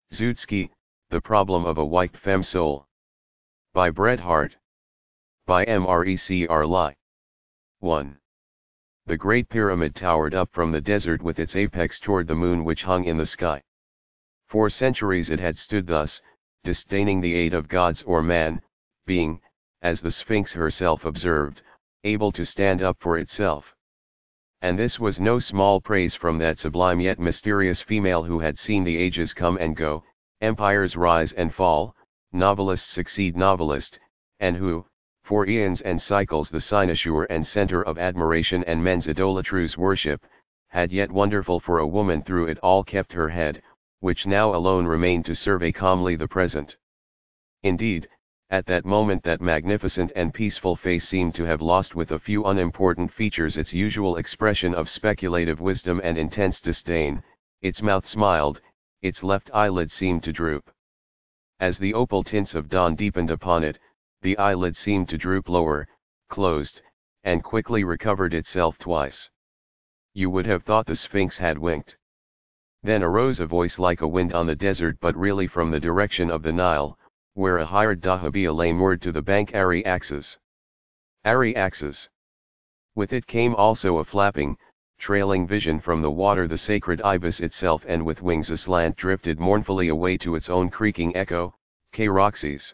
Zut-Ski, The Problem of a White Femme Soul. By Bret Harte. By Mrecr Ly. 1. The Great Pyramid towered up from the desert with its apex toward the moon which hung in the sky. For centuries it had stood thus, disdaining the aid of gods or man, being, as the Sphinx herself observed, able to stand up for itself. And this was no small praise from that sublime yet mysterious female who had seen the ages come and go, empires rise and fall, novelist succeed novelist, and who, for eons and cycles the cynosure and center of admiration and men's idolatrous worship, had yet wonderful for a woman through it all kept her head, which now alone remained to survey calmly the present. Indeed, at that moment that magnificent and peaceful face seemed to have lost with a few unimportant features its usual expression of speculative wisdom and intense disdain, its mouth smiled, its left eyelid seemed to droop. As the opal tints of dawn deepened upon it, the eyelid seemed to droop lower, closed, and quickly recovered itself twice. You would have thought the Sphinx had winked. Then arose a voice like a wind on the desert but really from the direction of the Nile, where a hired dahabeah lay moored to the bank Ari axes. Ari axes. With it came also a flapping, trailing vision from the water the sacred ibis itself and with wings aslant drifted mournfully away to its own creaking echo, K-Roxy's.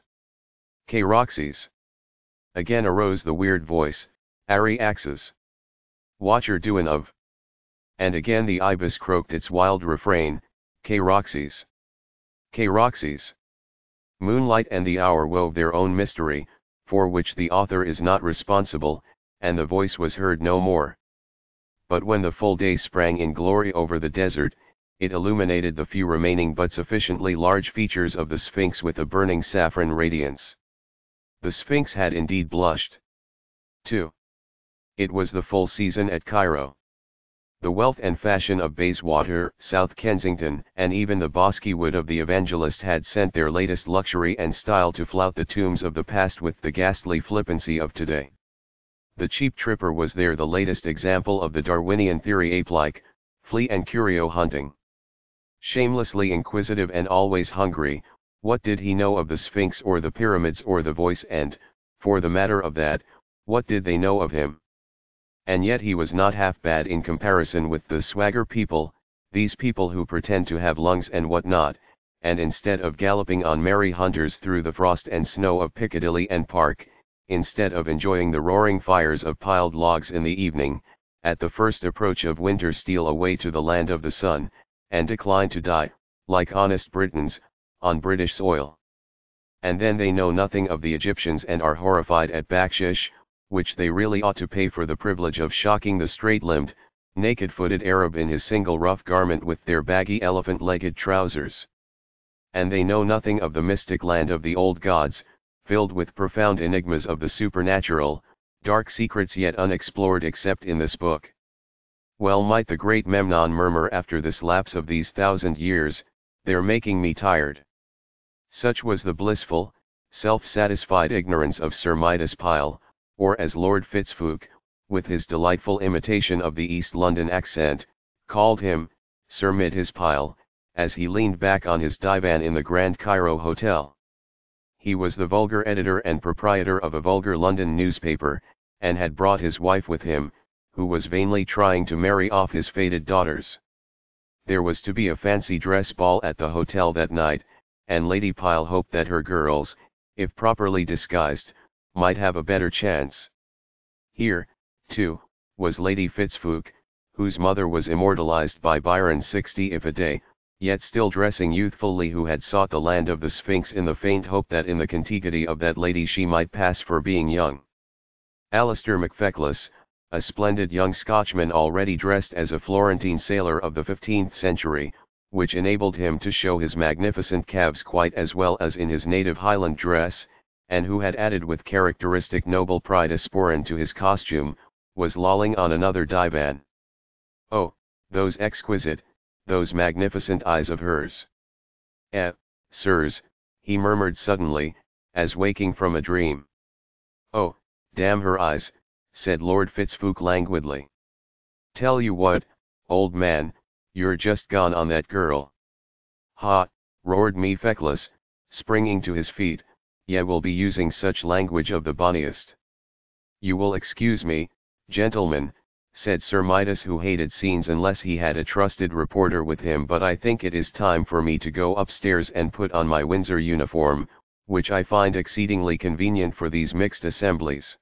K-Roxy's. Again arose the weird voice, Ari axes. Watcher doin' of. And again the ibis croaked its wild refrain, K-Roxy's. K-Roxy's. Moonlight and the hour wove their own mystery, for which the author is not responsible, and the voice was heard no more. But when the full day sprang in glory over the desert, it illuminated the few remaining but sufficiently large features of the Sphinx with a burning saffron radiance. The Sphinx had indeed blushed. 2. It was the full season at Cairo. The wealth and fashion of Bayswater, South Kensington, and even the bosky wood of the Evangelist had sent their latest luxury and style to flout the tombs of the past with the ghastly flippancy of today. The cheap tripper was there the latest example of the Darwinian theory ape-like, flea and curio hunting. Shamelessly inquisitive and always hungry, what did he know of the Sphinx or the pyramids or the voice and, for the matter of that, what did they know of him? And yet he was not half bad in comparison with the swagger people, these people who pretend to have lungs and what not, and instead of galloping on merry hunters through the frost and snow of Piccadilly and Park, instead of enjoying the roaring fires of piled logs in the evening, at the first approach of winter steal away to the land of the sun, and decline to die, like honest Britons, on British soil. And then they know nothing of the Egyptians and are horrified at bakshish, which they really ought to pay for the privilege of shocking the straight-limbed, naked-footed Arab in his single rough garment with their baggy elephant-legged trousers. And they know nothing of the mystic land of the old gods, filled with profound enigmas of the supernatural, dark secrets yet unexplored except in this book. Well might the great Memnon murmur after this lapse of these 1,000 years, they're making me tired. Such was the blissful, self-satisfied ignorance of Sir Midas Pyle, or as Lord Fitzfooke, with his delightful imitation of the East London accent, called him, Sir Midas Pyle, as he leaned back on his divan in the Grand Cairo Hotel. He was the vulgar editor and proprietor of a vulgar London newspaper, and had brought his wife with him, who was vainly trying to marry off his faded daughters. There was to be a fancy dress ball at the hotel that night, and Lady Pyle hoped that her girls, if properly disguised, might have a better chance. Here, too, was Lady Fitzfooke, whose mother was immortalized by Byron's 60 if a day, yet still dressing youthfully, who had sought the land of the Sphinx in the faint hope that in the contiguity of that lady she might pass for being young. Alistair MacFeckless, a splendid young Scotchman already dressed as a Florentine sailor of the 15th century, which enabled him to show his magnificent calves quite as well as in his native Highland dress, and who had added with characteristic noble pride a sporran to his costume, was lolling on another divan. Oh, those exquisite, those magnificent eyes of hers. Sirs, he murmured suddenly, as waking from a dream. Oh, damn her eyes, said Lord Fitzfooke languidly. Tell you what, old man, you're just gone on that girl. Ha, roared Mepheclus, springing to his feet, "ye will be using such language of the bonniest." "You will excuse me, gentlemen," said Sir Midas, who hated scenes unless he had a trusted reporter with him, "but I think it is time for me to go upstairs and put on my Windsor uniform, which I find exceedingly convenient for these mixed assemblies."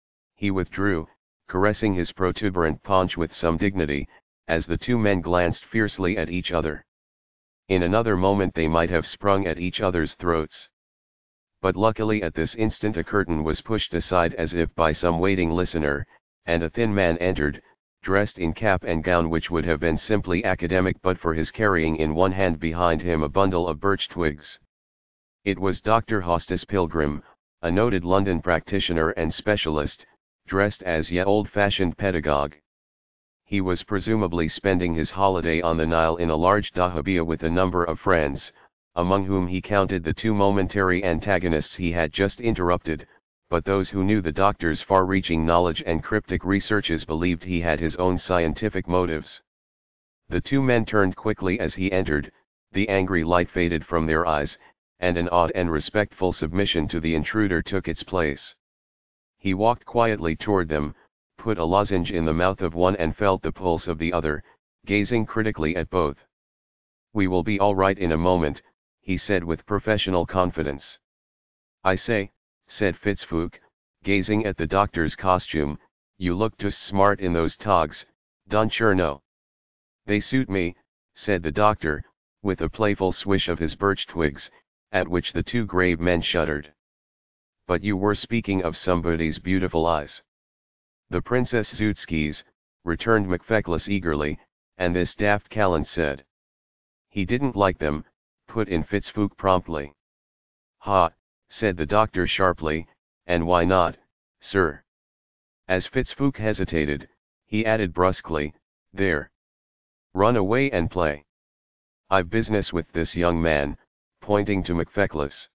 He withdrew, caressing his protuberant paunch with some dignity, as the two men glanced fiercely at each other. In another moment they might have sprung at each other's throats. But luckily at this instant a curtain was pushed aside as if by some waiting listener, and a thin man entered, dressed in cap and gown which would have been simply academic but for his carrying in one hand behind him a bundle of birch twigs. It was Dr. Hostus Pilgrim, a noted London practitioner and specialist, dressed as ye old-fashioned pedagogue. He was presumably spending his holiday on the Nile in a large dahabeah with a number of friends, among whom he counted the two momentary antagonists he had just interrupted, but those who knew the doctor's far-reaching knowledge and cryptic researches believed he had his own scientific motives. The two men turned quickly as he entered, the angry light faded from their eyes, and an awed and respectful submission to the intruder took its place. He walked quietly toward them, put a lozenge in the mouth of one and felt the pulse of the other, gazing critically at both. "We will be all right in a moment," he said with professional confidence. "I say," said Fitzfooke, gazing at the doctor's costume, "you look just smart in those togs, don't cher know?" "They suit me," said the doctor, with a playful swish of his birch twigs, at which the two grave men shuddered. "But you were speaking of somebody's beautiful eyes." "The Princess Zut-Ski's," returned Mepheclus eagerly, "and this daft callant said." "He didn't like them," put in Fitzfooke promptly. "Ha," said the doctor sharply, "and why not, sir?" As Fitzfooke hesitated, he added brusquely, "There. Run away and play. I've business with this young man," pointing to Mepheclus.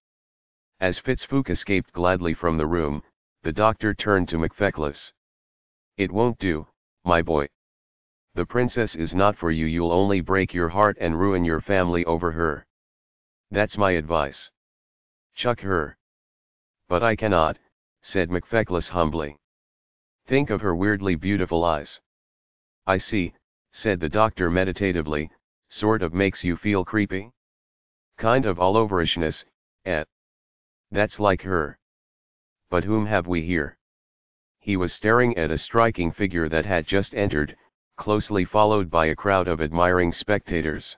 As Fitzfooke escaped gladly from the room, the doctor turned to Mepheclus. "It won't do, my boy. The princess is not for you. You'll only break your heart and ruin your family over her. That's my advice. Chuck her." "But I cannot," said Mepheclus humbly. "Think of her weirdly beautiful eyes." "I see," said the doctor meditatively, "sort of makes you feel creepy? Kind of all overishness, eh? That's like her. But whom have we here?" He was staring at a striking figure that had just entered, closely followed by a crowd of admiring spectators.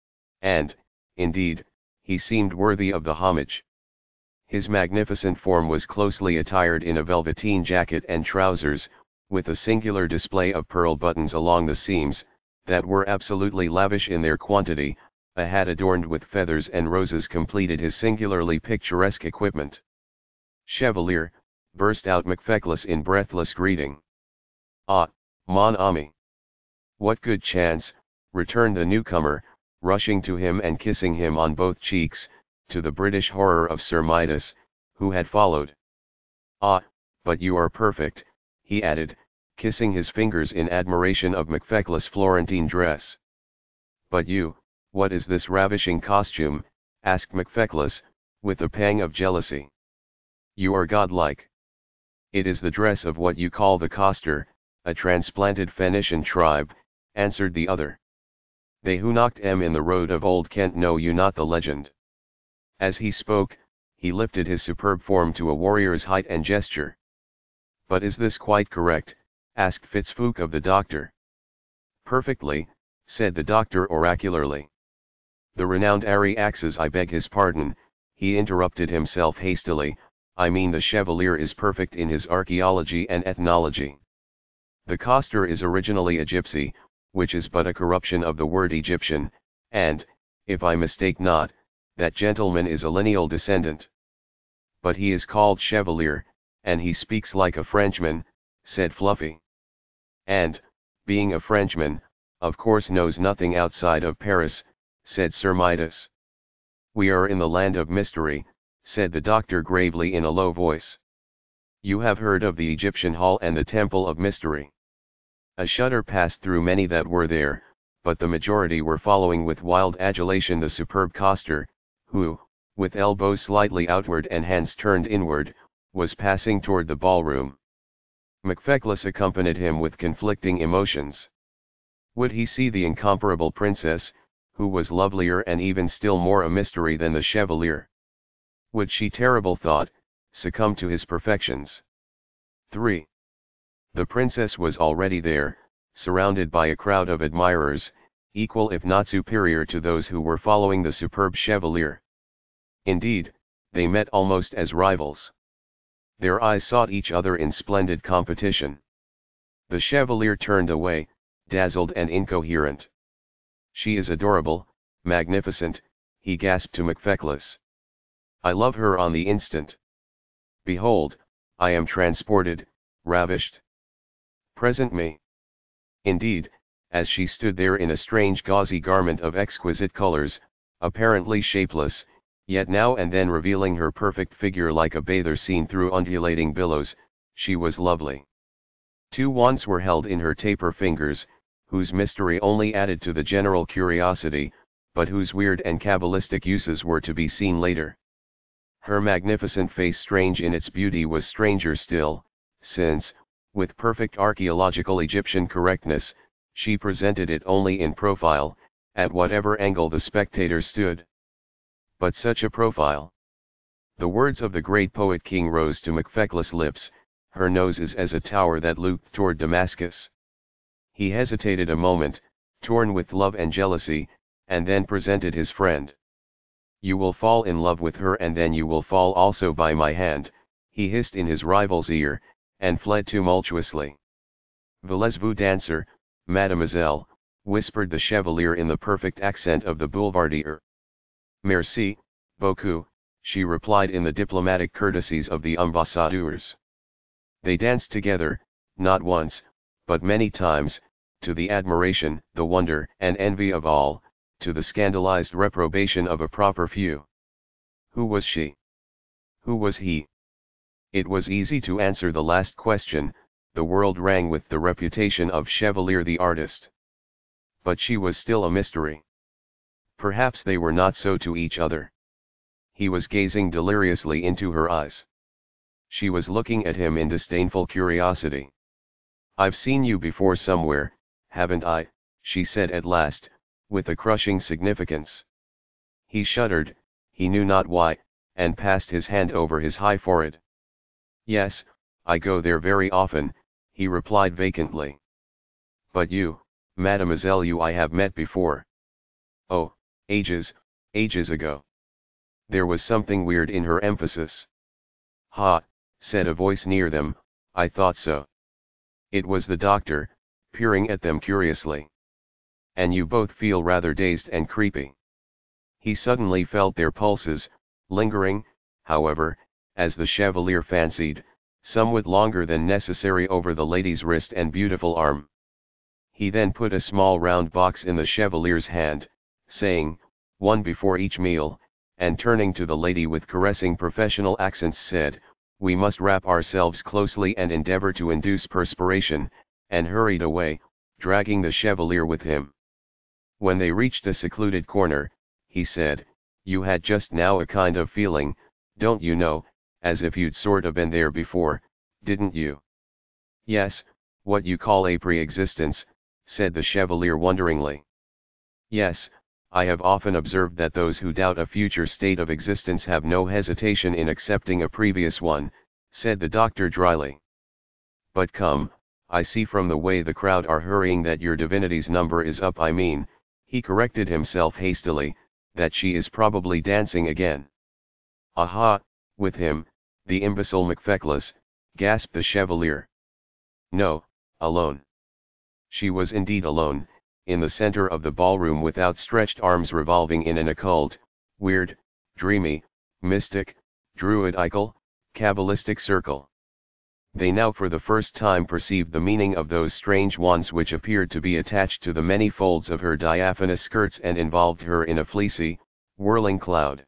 And, indeed, he seemed worthy of the homage. His magnificent form was closely attired in a velveteen jacket and trousers, with a singular display of pearl buttons along the seams, that were absolutely lavish in their quantity. A hat adorned with feathers and roses completed his singularly picturesque equipment. "Chevalier," burst out Mepheclus in breathless greeting. "Ah, mon ami. What good chance," returned the newcomer, rushing to him and kissing him on both cheeks, to the British horror of Sir Midas, who had followed. "Ah, but you are perfect," he added, kissing his fingers in admiration of Mepheclus' Florentine dress. "But you, what is this ravishing costume?" asked Mepheclus, with a pang of jealousy. "You are godlike." "It is the dress of what you call the coster, a transplanted Phoenician tribe," answered the other. "They who knocked in the road of old Kent, know you not the legend?" As he spoke, he lifted his superb form to a warrior's height and gesture. "But is this quite correct?" asked Fitzfooke of the doctor. "Perfectly," said the doctor oracularly. "The renowned Ariaxes, I beg his pardon," he interrupted himself hastily, "I mean the Chevalier is perfect in his archaeology and ethnology. The coster is originally a gypsy, which is but a corruption of the word Egyptian, and, if I mistake not, that gentleman is a lineal descendant. But he is called Chevalier, and he speaks like a Frenchman," said Fluffy. "And, being a Frenchman, of course knows nothing outside of Paris," said Sir Midas. "We are in the land of mystery," said the doctor gravely in a low voice. "You have heard of the Egyptian Hall and the Temple of Mystery." A shudder passed through many that were there, but the majority were following with wild adulation the superb coster, who, with elbows slightly outward and hands turned inward, was passing toward the ballroom. McFeckless accompanied him with conflicting emotions. Would he see the incomparable princess, who was lovelier and even still more a mystery than the Chevalier? Would she, terrible thought, succumb to his perfections? 3. The princess was already there, surrounded by a crowd of admirers, equal if not superior to those who were following the superb Chevalier. Indeed, they met almost as rivals. Their eyes sought each other in splendid competition. The Chevalier turned away, dazzled and incoherent. "She is adorable, magnificent," he gasped to McFeckless. "I love her on the instant. Behold, I am transported, ravished. Present me." Indeed, as she stood there in a strange gauzy garment of exquisite colors, apparently shapeless, yet now and then revealing her perfect figure like a bather seen through undulating billows, she was lovely. 2 wands were held in her taper fingers, whose mystery only added to the general curiosity, but whose weird and cabalistic uses were to be seen later. Her magnificent face, strange in its beauty, was stranger still, since, with perfect archaeological Egyptian correctness, she presented it only in profile, at whatever angle the spectator stood. But such a profile! The words of the great poet King rose to McFeckless' lips, "Her nose is as a tower that looked toward Damascus." He hesitated a moment, torn with love and jealousy, and then presented his friend. "You will fall in love with her, and then you will fall also by my hand," he hissed in his rival's ear, and fled tumultuously. "Voulez-vous danser, mademoiselle?" whispered the Chevalier in the perfect accent of the boulevardier. "Merci, beaucoup," she replied in the diplomatic courtesies of the ambassadeurs. They danced together, not once, but many times, to the admiration, the wonder and envy of all, to the scandalized reprobation of a proper few. Who was she? Who was he? It was easy to answer the last question. The world rang with the reputation of Chevalier the artist. But she was still a mystery. Perhaps they were not so to each other. He was gazing deliriously into her eyes. She was looking at him in disdainful curiosity. "I've seen you before somewhere, haven't I?" she said at last, with a crushing significance. He shuddered, he knew not why, and passed his hand over his high forehead. "Yes, I go there very often," he replied vacantly. "But you, mademoiselle, you I have met before." "Oh, ages ago." There was something weird in her emphasis. "Ha," said a voice near them, "I thought so." It was the doctor, peering at them curiously. "And you both feel rather dazed and creepy." He suddenly felt their pulses, lingering, however, as the Chevalier fancied, somewhat longer than necessary over the lady's wrist and beautiful arm. He then put a small round box in the Chevalier's hand, saying, "One before each meal," and turning to the lady with caressing professional accents said, "We must wrap ourselves closely and endeavor to induce perspiration," and hurried away, dragging the Chevalier with him. When they reached a secluded corner, he said, "You had just now a kind of feeling, don't you know, as if you'd sort of been there before, didn't you?" "Yes, what you call a pre-existence," said the Chevalier wonderingly. "Yes, I have often observed that those who doubt a future state of existence have no hesitation in accepting a previous one," said the doctor dryly. "But come, I see from the way the crowd are hurrying that your divinity's number is up. I mean," he corrected himself hastily, "that she is probably dancing again." "Aha, with him, the imbecile McFeckless," gasped the Chevalier. "No, alone." She was indeed alone, in the center of the ballroom with outstretched arms revolving in an occult, weird, dreamy, mystic, druidical, cabalistic circle. They now for the first time perceived the meaning of those strange wands which appeared to be attached to the many folds of her diaphanous skirts and involved her in a fleecy, whirling cloud.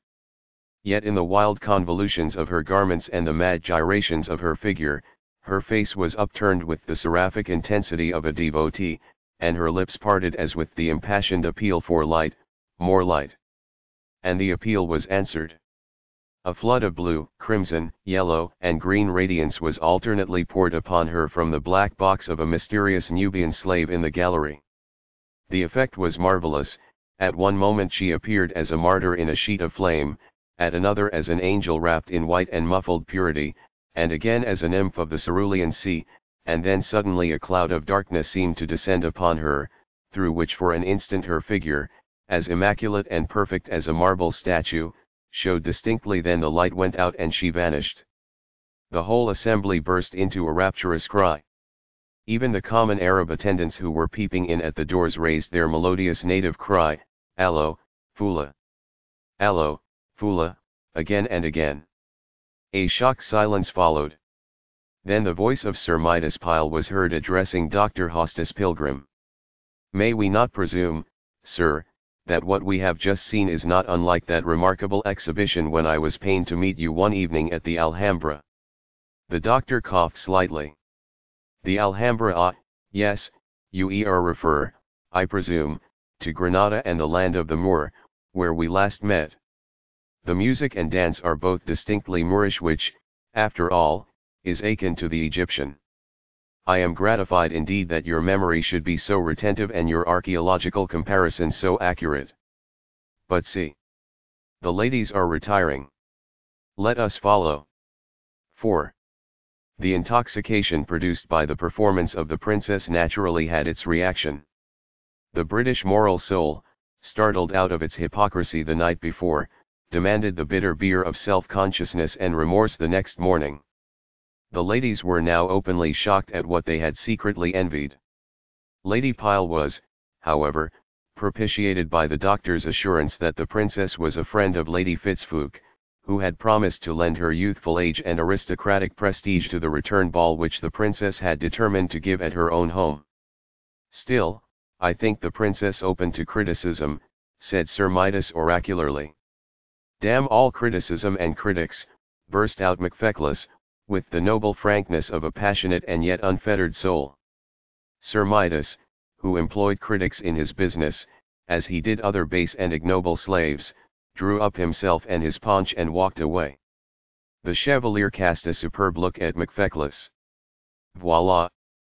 Yet in the wild convolutions of her garments and the mad gyrations of her figure, her face was upturned with the seraphic intensity of a devotee, and her lips parted as with the impassioned appeal for light, more light. and the appeal was answered. A flood of blue, crimson, yellow, and green radiance was alternately poured upon her from the black box of a mysterious Nubian slave in the gallery. The effect was marvelous. At one moment she appeared as a martyr in a sheet of flame, at another as an angel wrapped in white and muffled purity, and again as a nymph of the cerulean sea, and then suddenly a cloud of darkness seemed to descend upon her, through which for an instant her figure, as immaculate and perfect as a marble statue, showed distinctly. Then the light went out and she vanished. The whole assembly burst into a rapturous cry. Even the common Arab attendants who were peeping in at the doors raised their melodious native cry, "Allo, Fula! Allo, Fula!" again and again. A shocked silence followed. Then the voice of Sir Midas Pyle was heard addressing Dr. Hostus Pilgrim. "May we not presume, sir, that what we have just seen is not unlike that remarkable exhibition when I was pained to meet you one evening at the Alhambra?" The doctor coughed slightly. "The Alhambra, ah, yes, you refer, I presume, to Granada and the land of the Moor, where we last met. The music and dance are both distinctly Moorish, which, after all, is akin to the Egyptian. I am gratified indeed that your memory should be so retentive and your archaeological comparisons so accurate. But see, the ladies are retiring. Let us follow." 4. The intoxication produced by the performance of the princess naturally had its reaction. The British moral soul, startled out of its hypocrisy the night before, demanded the bitter beer of self-consciousness and remorse the next morning. The ladies were now openly shocked at what they had secretly envied. Lady Pyle was, however, propitiated by the doctor's assurance that the princess was a friend of Lady Fitzfooke, who had promised to lend her youthful age and aristocratic prestige to the return ball which the princess had determined to give at her own home. "Still, I think the princess open to criticism," said Sir Midas oracularly. "Damn all criticism and critics," burst out MacFeckless, with the noble frankness of a passionate and yet unfettered soul. Sir Midas, who employed critics in his business, as he did other base and ignoble slaves, drew up himself and his paunch and walked away. The Chevalier cast a superb look at MacFeckless. "Voila!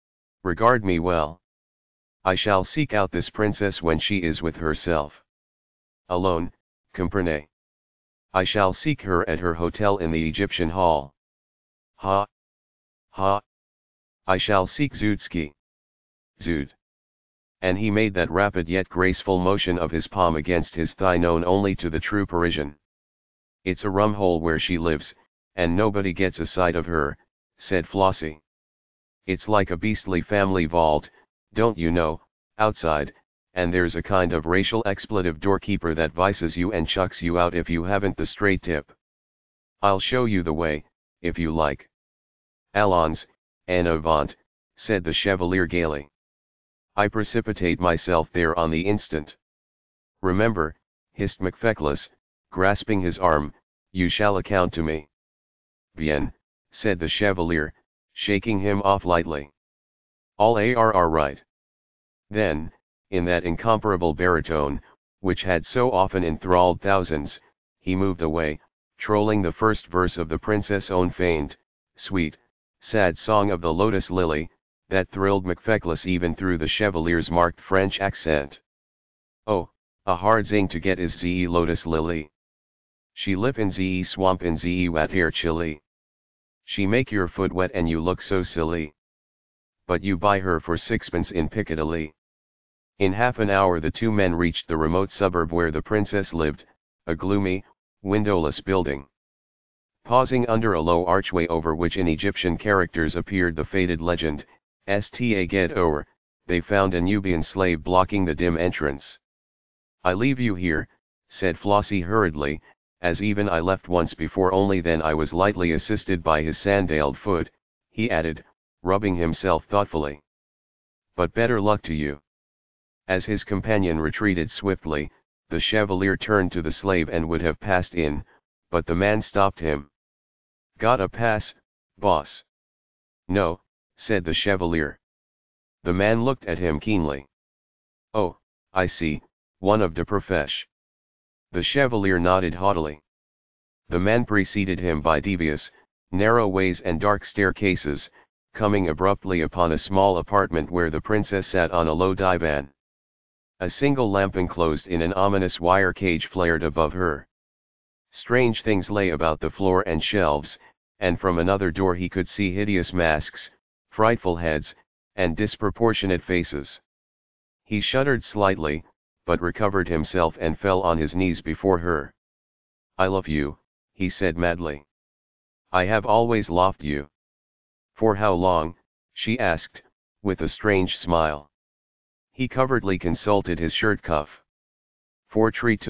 Regard me well. I shall seek out this princess when she is with herself. Alone, comprenez. I shall seek her at her hotel in the Egyptian Hall. Ha! Ha! I shall seek Zut-Ski. Zut!" And he made that rapid yet graceful motion of his palm against his thigh known only to the true Parisian. "It's a rum hole where she lives, and nobody gets a sight of her," said Flossie. "It's like a beastly family vault, don't you know, outside, and there's a kind of racial expletive doorkeeper that vices you and chucks you out if you haven't the straight tip. I'll show you the way, if you like." "Allons, en avant," said the Chevalier gaily. "I precipitate myself there on the instant." "Remember," hissed MacFeckless, grasping his arm, "you shall account to me." "Bien," said the Chevalier, shaking him off lightly. "All are right." Then, in that incomparable baritone, which had so often enthralled thousands, he moved away, trolling the first verse of the princess' own faint, sweet, sad song of the Lotus Lily, that thrilled MacFeckless even through the Chevalier's marked French accent. "Oh, a hard zing to get is ze Lotus Lily. She live in ze swamp in ze wet hair chilly. She make your foot wet and you look so silly. But you buy her for sixpence in Piccadilly." In half an hour the two men reached the remote suburb where the princess lived, a gloomy, windowless building. Pausing under a low archway over which in Egyptian characters appeared the faded legend, "Sta get o'er," they found a Nubian slave blocking the dim entrance. "I leave you here," said Flossie hurriedly, "as even I left once before, only then I was lightly assisted by his sandaled foot," he added, rubbing himself thoughtfully. "But better luck to you." As his companion retreated swiftly, the Chevalier turned to the slave and would have passed in, but the man stopped him. "Got a pass, boss?" "No," said the Chevalier. The man looked at him keenly. "Oh, I see, one of de profesh. The Chevalier nodded haughtily. The man preceded him by devious, narrow ways and dark staircases, coming abruptly upon a small apartment where the princess sat on a low divan. A single lamp enclosed in an ominous wire cage flared above her. Strange things lay about the floor and shelves, and from another door he could see hideous masks, frightful heads, and disproportionate faces. He shuddered slightly, but recovered himself and fell on his knees before her. "I love you," he said madly. "I have always loved you." "For how long?" she asked, with a strange smile. He covertly consulted his shirt cuff. "For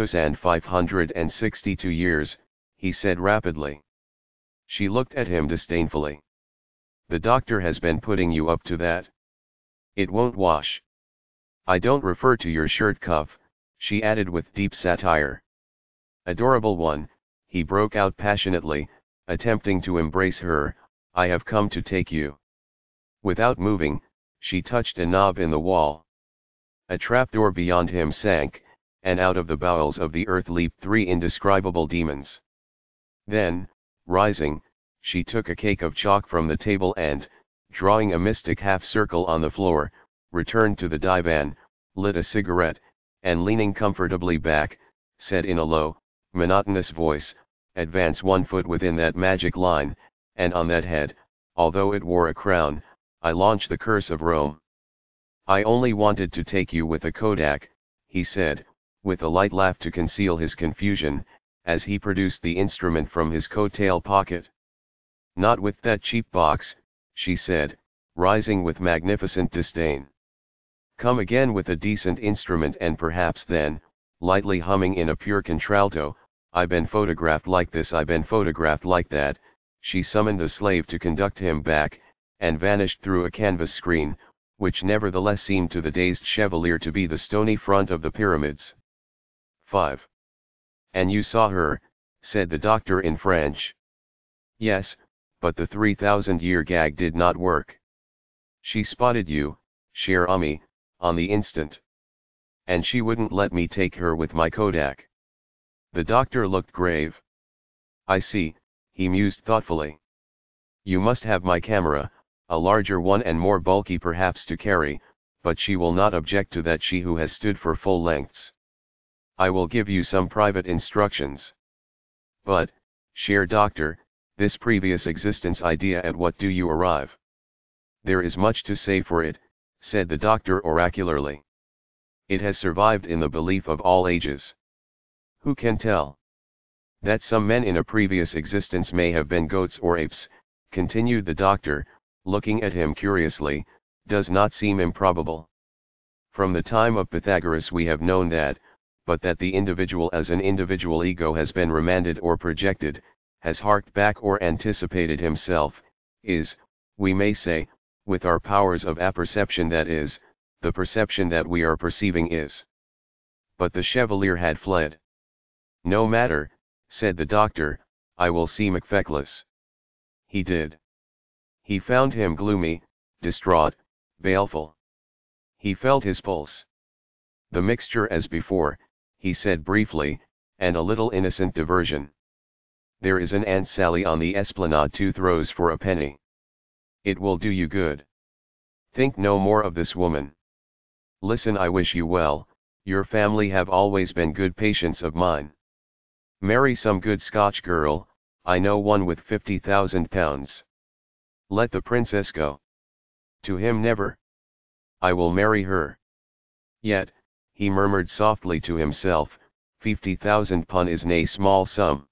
3,562 years, he said rapidly. She looked at him disdainfully. "The doctor has been putting you up to that. It won't wash." "I don't refer to your shirt cuff," she added with deep satire. "Adorable one," he broke out passionately, attempting to embrace her, "I have come to take you." Without moving, she touched a knob in the wall. A trapdoor beyond him sank, and out of the bowels of the earth leaped three indescribable demons. Then, rising, she took a cake of chalk from the table and, drawing a mystic half-circle on the floor, returned to the divan, lit a cigarette, and leaning comfortably back, said in a low, monotonous voice, "Advance 1 foot within that magic line, and on that head, although it wore a crown, I launch the curse of Rome." "I only wanted to take you with a kodak," he said, with a light laugh to conceal his confusion, as he produced the instrument from his coat-tail pocket. "Not with that cheap box," she said, rising with magnificent disdain. "Come again with a decent instrument and perhaps then," lightly humming in a pure contralto, "I been photographed like this, I been photographed like that," she summoned a slave to conduct him back, and vanished through a canvas screen, which nevertheless seemed to the dazed Chevalier to be the stony front of the pyramids. 5. "And you saw her," said the doctor in French. "Yes, but the 3,000-year gag did not work. She spotted you, cher ami, on the instant. And she wouldn't let me take her with my kodak." The doctor looked grave. "I see," he mused thoughtfully. "You must have my camera, a larger one and more bulky perhaps to carry, but she will not object to that, she who has stood for full lengths. I will give you some private instructions. But, cher doctor, this previous existence idea, at what do you arrive?" "There is much to say for it," said the doctor oracularly. "It has survived in the belief of all ages. Who can tell? That some men in a previous existence may have been goats or apes," continued the doctor, looking at him curiously, "does not seem improbable. From the time of Pythagoras we have known that, but that the individual as an individual ego has been remanded or projected, has harked back or anticipated himself, is, we may say, with our powers of apperception, that is, the perception that we are perceiving is." But the Chevalier had fled. "No matter," said the doctor, "I will see Macfeckless." He did. He found him gloomy, distraught, baleful. He felt his pulse. "The mixture as before," he said briefly, and a little innocent diversion. "There is an Aunt Sally on the esplanade 2 throws for a penny. It will do you good. Think no more of this woman. Listen, I wish you well, your family have always been good patients of mine. Marry some good Scotch girl, I know one with £50,000. Let the princess go. To him never. I will marry her. Yet," he murmured softly to himself, £50,000 is nae small sum.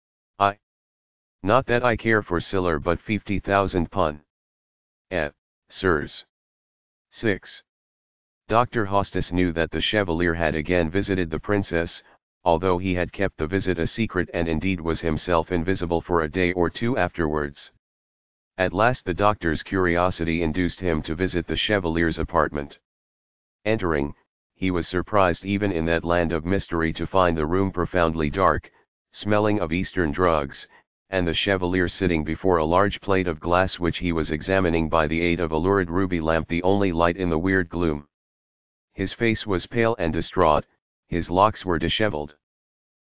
Not that I care for siller, but £50,000. Sirs. 6. Dr. Hostus knew that the Chevalier had again visited the princess, although he had kept the visit a secret and indeed was himself invisible for a day or two afterwards. At last the doctor's curiosity induced him to visit the Chevalier's apartment. Entering, he was surprised even in that land of mystery to find the room profoundly dark, smelling of Eastern drugs, and the Chevalier sitting before a large plate of glass which he was examining by the aid of a lurid ruby lamp, the only light in the weird gloom. His face was pale and distraught, his locks were dishevelled.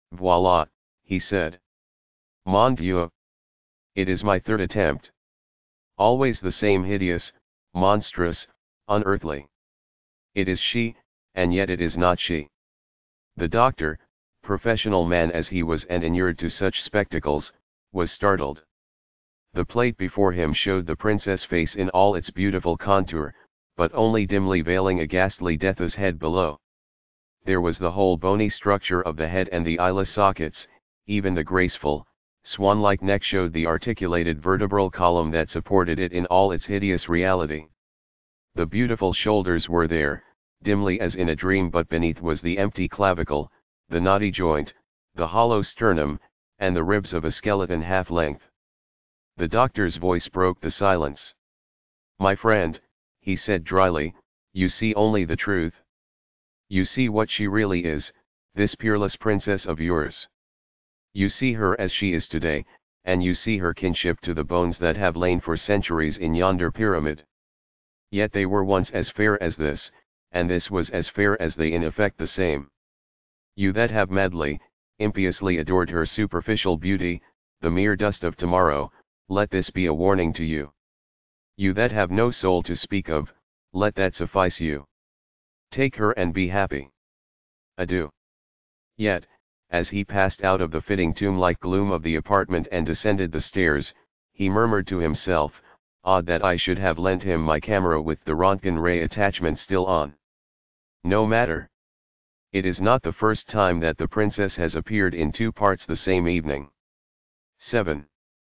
Voila, he said. Mon Dieu. It is my third attempt. Always the same hideous, monstrous, unearthly. It is she, and yet it is not she. The doctor, professional man as he was and inured to such spectacles, was startled. The plate before him showed the princess face in all its beautiful contour, but only dimly veiling a ghastly death's head below. There was the whole bony structure of the head and the eyeless sockets, even the graceful, swan-like neck showed the articulated vertebral column that supported it in all its hideous reality. The beautiful shoulders were there, dimly as in a dream, but beneath was the empty clavicle, the knotty joint, the hollow sternum, and the ribs of a skeleton half-length. The doctor's voice broke the silence. "My friend," he said dryly, "you see only the truth. You see what she really is, this peerless princess of yours. You see her as she is today, and you see her kinship to the bones that have lain for centuries in yonder pyramid. Yet they were once as fair as this, and this was as fair as they, in effect the same. You that have madly, impiously adored her superficial beauty, the mere dust of tomorrow, let this be a warning to you. You that have no soul to speak of, let that suffice you. Take her and be happy. Adieu." Yet, as he passed out of the fitting tomb-like gloom of the apartment and descended the stairs, he murmured to himself, "Odd that I should have lent him my camera with the Rontgen ray attachment still on. No matter. It is not the first time that the princess has appeared in two parts the same evening." 7.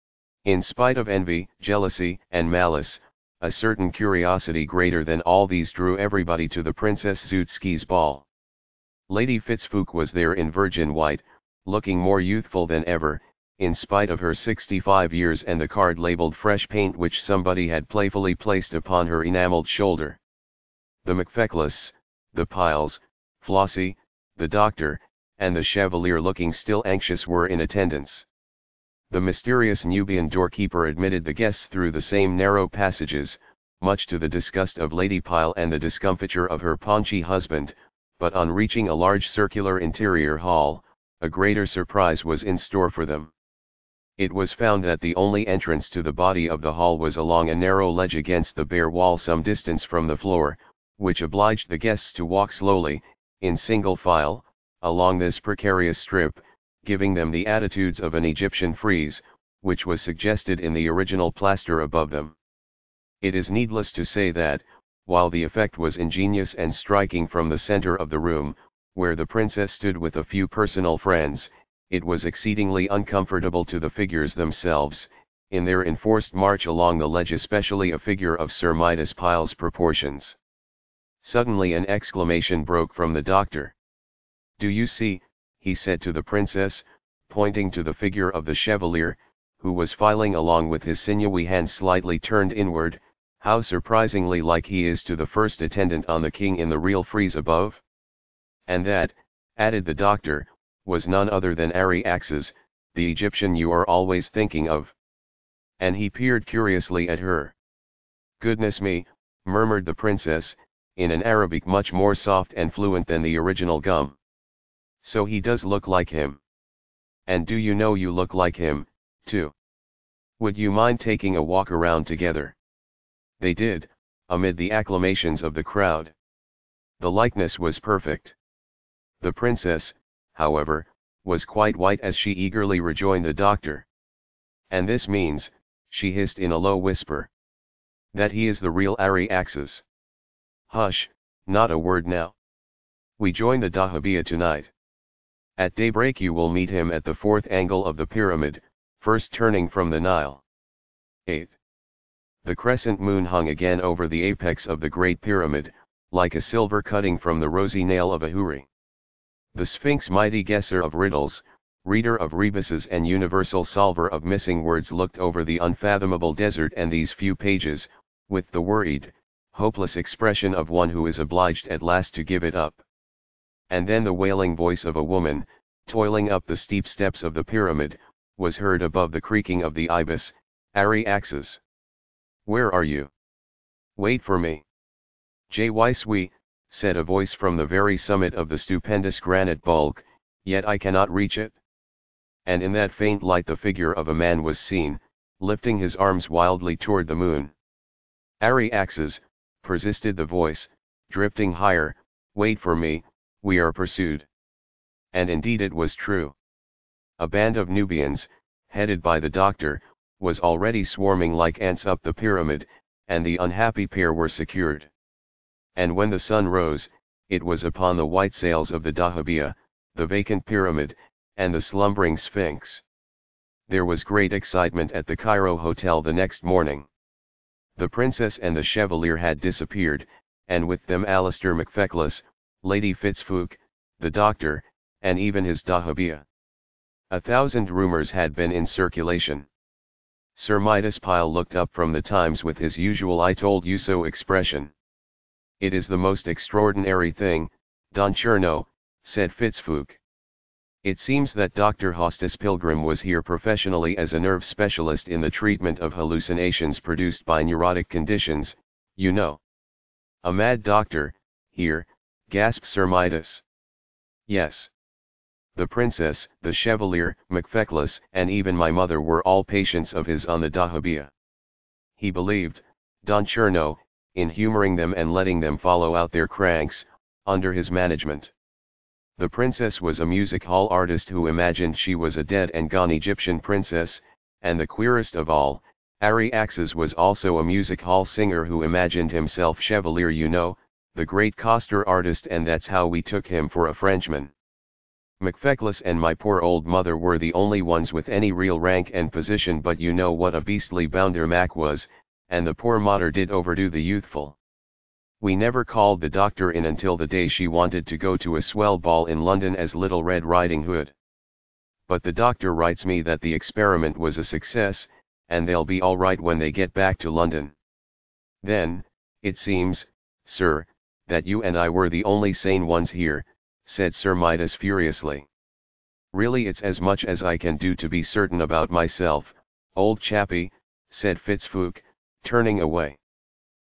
In spite of envy, jealousy, and malice, a certain curiosity greater than all these drew everybody to the Princess Zut-Ski's ball. Lady Fitzfooke was there in virgin white, looking more youthful than ever, in spite of her 65 years and the card labeled fresh paint which somebody had playfully placed upon her enameled shoulder. The MacFeckless, the Piles, Flossie, the doctor, and the Chevalier, looking still anxious, were in attendance. The mysterious Nubian doorkeeper admitted the guests through the same narrow passages, much to the disgust of Lady Pyle and the discomfiture of her paunchy husband, but on reaching a large circular interior hall, a greater surprise was in store for them. It was found that the only entrance to the body of the hall was along a narrow ledge against the bare wall some distance from the floor, which obliged the guests to walk slowly, in single file, along this precarious strip, giving them the attitudes of an Egyptian frieze, which was suggested in the original plaster above them. It is needless to say that, while the effect was ingenious and striking from the center of the room, where the princess stood with a few personal friends, it was exceedingly uncomfortable to the figures themselves, in their enforced march along the ledge, especially a figure of Sir Midas Pyle's proportions. Suddenly an exclamation broke from the doctor. "Do you see," he said to the princess, pointing to the figure of the Chevalier, who was filing along with his sinewy hands slightly turned inward, "how surprisingly like he is to the first attendant on the king in the real frieze above? And that," added the doctor, "was none other than Ariaxes, the Egyptian you are always thinking of." And he peered curiously at her. "Goodness me," murmured the princess, in an Arabic much more soft and fluent than the original gum. "So he does look like him. And do you know you look like him, too? Would you mind taking a walk around together?" They did, amid the acclamations of the crowd. The likeness was perfect. The princess, however, was quite white as she eagerly rejoined the doctor. "And this means," she hissed in a low whisper, "that he is the real Ariaxes. Hush, not a word now. We join the dahabeah tonight. At daybreak you will meet him at the fourth angle of the pyramid, first turning from the Nile." 8. The crescent moon hung again over the apex of the Great Pyramid, like a silver cutting from the rosy nail of a houri. The Sphinx, mighty guesser of riddles, reader of rebuses and universal solver of missing words, looked over the unfathomable desert and these few pages, with the worried, hopeless expression of one who is obliged at last to give it up. And then the wailing voice of a woman, toiling up the steep steps of the pyramid, was heard above the creaking of the ibis. "Ariaxes! Where are you? Wait for me." "Je suis," said a voice from the very summit of the stupendous granite bulk, Yet I cannot reach it. And in that faint light the figure of a man was seen, lifting his arms wildly toward the moon. "Arry axes," persisted the voice, drifting higher, "wait for me, we are pursued." And indeed it was true. A band of Nubians, headed by the doctor, was already swarming like ants up the pyramid, and the unhappy pair were secured. And when the sun rose, it was upon the white sails of the dahabeah, the vacant pyramid, and the slumbering sphinx. There was great excitement at the Cairo hotel the next morning. The princess and the chevalier had disappeared, and with them Alistair MacFeclas, Lady Fitzfooke, the doctor, and even his dahabeah. 1,000 rumors had been in circulation. Sir Midas Pyle looked up from the Times with his usual "I told you so" expression. "It is the most extraordinary thing, Don Cherno," said Fitzfooke. "It seems that Dr. Hostas Pilgrim was here professionally as a nerve specialist in the treatment of hallucinations produced by neurotic conditions, you know." "A mad doctor, here," gasped Sir Midas. "Yes. The princess, the chevalier, MacFeclas, and even my mother were all patients of his on the dahabeah. He believed, Don Cherno, in humoring them and letting them follow out their cranks, under his management. The princess was a music hall artist who imagined she was a dead and gone Egyptian princess, and the queerest of all, Arry Axes was also a music hall singer who imagined himself Chevalier, you know, the great coster artist, and that's how we took him for a Frenchman. MacFeclas and my poor old mother were the only ones with any real rank and position, but you know what a beastly bounder Mac was, and the poor mater did overdo the youthful. We never called the doctor in until the day she wanted to go to a swell ball in London as Little Red Riding Hood. But the doctor writes me that the experiment was a success, and they'll be all right when they get back to London. Then, it seems, sir, that you and I were the only sane ones here," said Sir Midas furiously. "Really it's as much as I can do to be certain about myself, old chappie," said Fitzfooke, turning away.